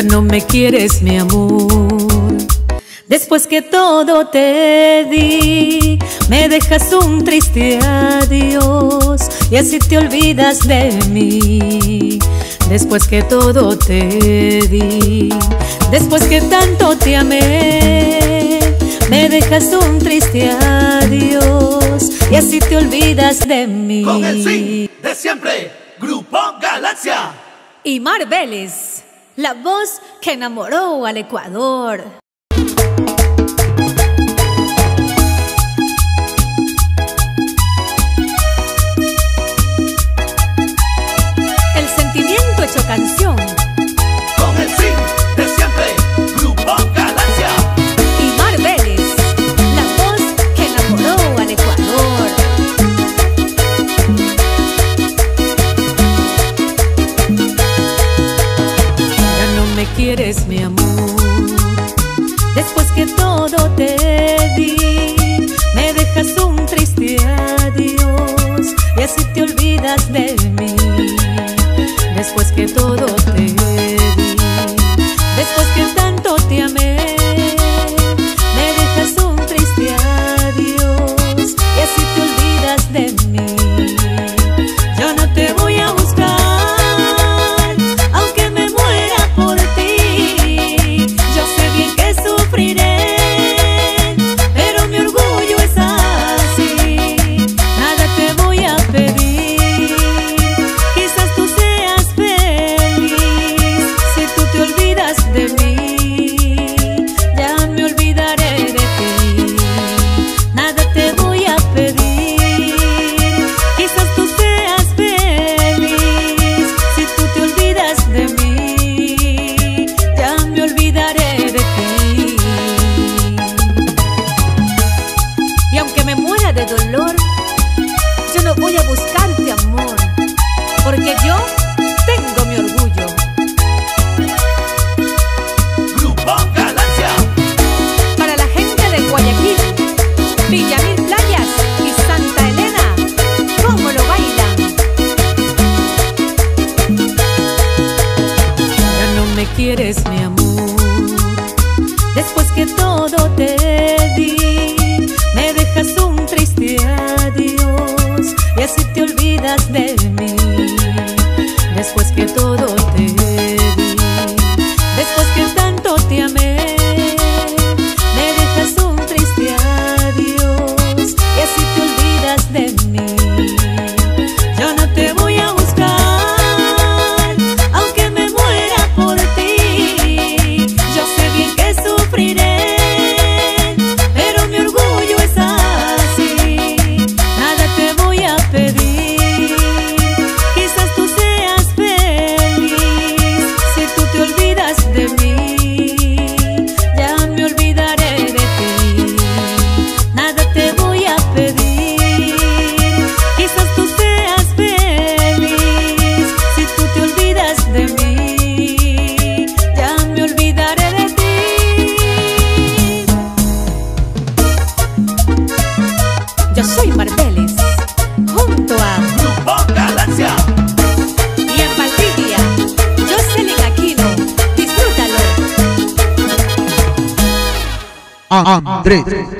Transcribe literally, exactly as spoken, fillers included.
no me quieres, mi amor. Después que todo te di, me dejas un triste adiós y así te olvidas de mí. Después que todo te di, después que tanto te amé, me dejas un triste adiós y así te olvidas de mí. Con el sí de siempre, Grupo Galaxia y Mar Vélez, la voz que enamoró al Ecuador. El sentimiento hecho canción. Con el sí de siempre, Grupo Galaxia y Mar Vélez, la voz que enamoró al Ecuador. Ya no me quieres, mi amor. Después que todo te di, me dejas un triste adiós y así te olvidas de mí. Después que todo te di, después que tanto te amé, me dejas un triste adiós y así te olvidas de mí. Yo no te voy a buscar, aunque me muera por ti. Yo sé bien que sufriré, pero mi orgullo es así. Nada te voy a pedir, quizás tú seas feliz. Si tú te olvidas de mí, ya me olvidaré de ti. Nada te voy a pedir, quizás tú seas feliz. Si tú te olvidas de mí, ya me olvidaré de ti. Y aunque me muera de dolor, yo no voy a buscarte, amor, porque yo tengo mi orgullo. Grupo Galaxia Para la gente de Guayaquil, Villamil Playas y Santa Elena, ¿cómo lo bailan? Ya no me quieres, mi amor. Después que todo te di, me dejas un triste adiós y así te olvidas de mí. Después que todo te di, después que tanto te amé, me dejas un triste adiós y así te olvidas de mí. Yo no te voy a buscar, aunque me muera por ti. Yo sé bien que sufriré, pero mi orgullo es así. Nada te voy a pedir, quizás tú seas feliz. Si tú te olvidas de mí, ya me olvidaré de ti. Nada te voy a pedir, quizás tú seas feliz. Si tú te olvidas de mí, ya me olvidaré de ti. Yo soy Mar Vélez, junto a Grupo Galaxia y en Valdivia, Jocelyn Aquino. Disfrútalo. Andrés